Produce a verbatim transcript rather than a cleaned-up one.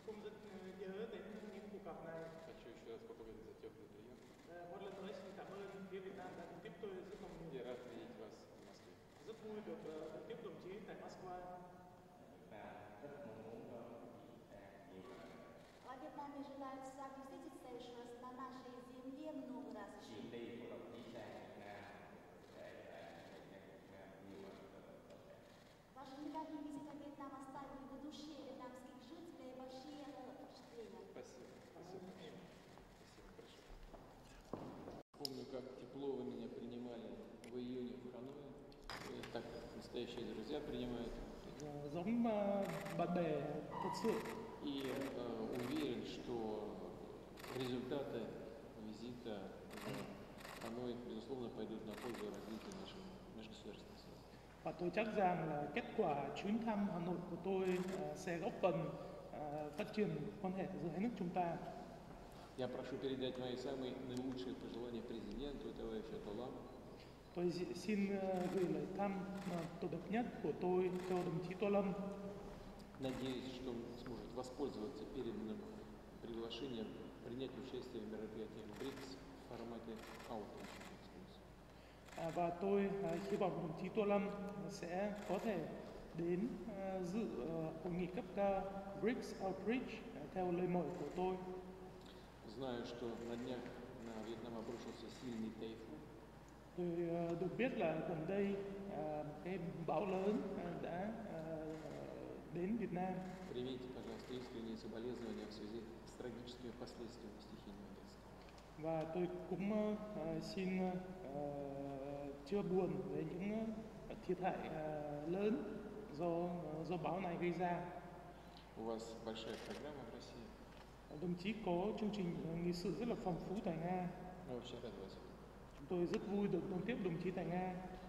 cũng rất nhớ đến những cuộc gặp này. Хочу еще раз поблагодарить за теплый прием. Một lần nữa xin cảm ơn phía Việt Nam đã tiếp tôi rất là nhiều. Я рад видеть вас в Москве. Rất vui được uh, tiếp đồng chí tại Moscow. Và rất mong muốn có đồng chí Việt nhiều lần. Во Вьетнаме желают с вами встретиться еще раз на нашей земле много раз еще. Chuyến đi của đồng chí sang Việt Nam để nhận Việt Nam nhiều lần có thể. Ваша недавняя визита в Вьетнам оставила на душе вьетнамских жителей большие впечатления. Спасибо. Спасибо. Спасибо. Хорошо. Помню, как тепло вы меня принимали в июне в Ханое. И так настоящие друзья принимают. Giống bạn bè thật sự. И э, уверен, что результаты визита в Ханой, безусловно, пойдут на пользу развитию наших межгосударственных связей. Và tôi chắc rằng là kết quả chuyến thăm Hà Nội của tôi uh, sẽ góp phần uh, phát triển quan hệ giữa hai nước chúng ta. Я прошу передать мои самые наилучшие пожелания президенту, товарищу Толаму. Tôi xin uh, gửi lời thăm uh, tốt đẹp nhất của tôi cho đồng chí Tô Lâm. Надеюсь, что он сможет воспользоваться переданным приглашением принять участие в мероприятии БРИКС в формате Outreach. À, và tôi uh, hy vọng đồng chí Tô Lâm sẽ có thể đến uh, dự uh, hội nghị cấp cao BRICS Outreach uh, theo lời mời của tôi. Знаю, что на днях на Вьетнам обрушился сильный тайфун. Tôi uh, được biết là gần đây uh, cái bão lớn uh, đã uh, đến Việt Nam. Примите, пожалуйста, искренние соболезнования в связи с трагическими последствиями стихийного бедствия. Và tôi cũng uh, xin uh, chia buồn về những uh, thiệt hại uh, lớn do uh, do bão này gây ra. У вас большая программа в России. Đồng chí có chương trình uh, nghị sự rất là phong phú tại Nga. Мы очень рады вас видеть. Chúng tôi rất vui được đón tiếp đồng chí tại Nga.